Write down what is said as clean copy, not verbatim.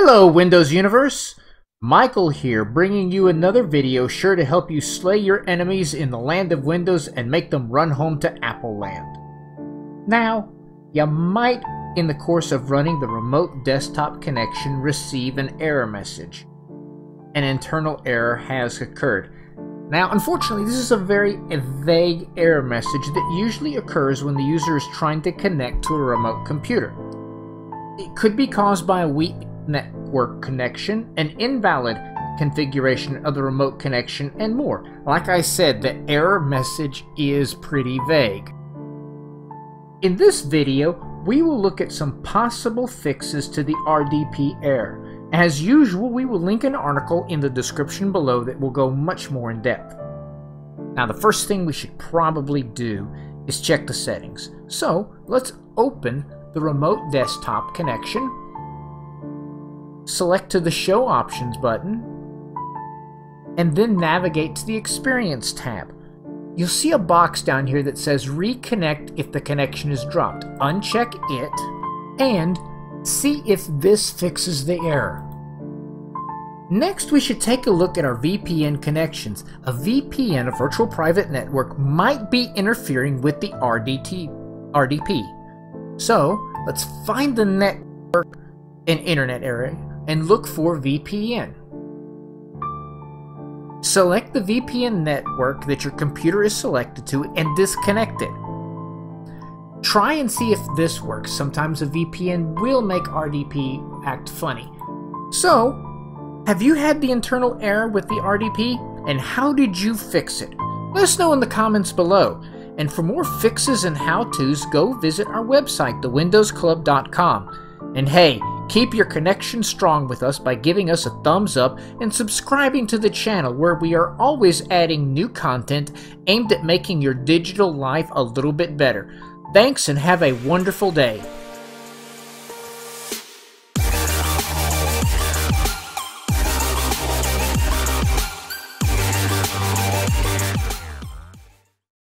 Hello Windows Universe! Michael here, bringing you another video sure to help you slay your enemies in the land of Windows and make them run home to Apple land. Now, you might, in the course of running the remote desktop connection, receive an error message. An internal error has occurred. Now, unfortunately, this is a very vague error message that usually occurs when the user is trying to connect to a remote computer. It could be caused by a weak network connection, an invalid configuration of the remote connection, and more. Like I said, the error message is pretty vague. In this video, we will look at some possible fixes to the RDP error. As usual, we will link an article in the description below that will go much more in depth. Now, the first thing we should probably do is check the settings. So, let's open the remote desktop connection. Select to the Show Options button, and then navigate to the Experience tab. You'll see a box down here that says Reconnect if the connection is dropped. Uncheck it, and see if this fixes the error. Next, we should take a look at our VPN connections. A VPN, a virtual private network, might be interfering with the RDP. So, let's find the network and internet area and look for VPN. Select the VPN network that your computer is selected to and disconnect it. Try and see if this works. Sometimes a VPN will make RDP act funny. So, have you had the internal error with the RDP, and how did you fix it? Let us know in the comments below. And for more fixes and how-tos, go visit our website, thewindowsclub.com. And hey, keep your connection strong with us by giving us a thumbs up and subscribing to the channel, where we are always adding new content aimed at making your digital life a little bit better. Thanks and have a wonderful day.